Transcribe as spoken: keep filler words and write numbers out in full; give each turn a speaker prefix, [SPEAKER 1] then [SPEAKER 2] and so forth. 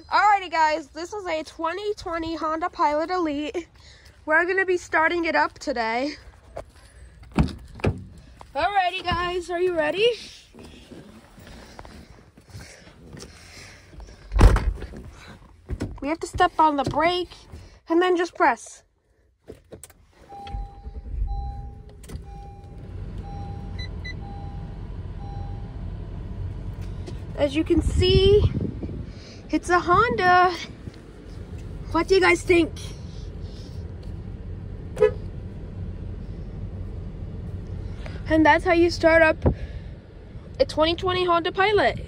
[SPEAKER 1] Alrighty guys, this is a twenty twenty Honda Pilot Elite. We're gonna be starting it up today. Alrighty guys, are you ready? We have to step on the brake and then just press. As you can see, it's a Honda. What do you guys think? And that's how you start up a twenty twenty Honda Pilot.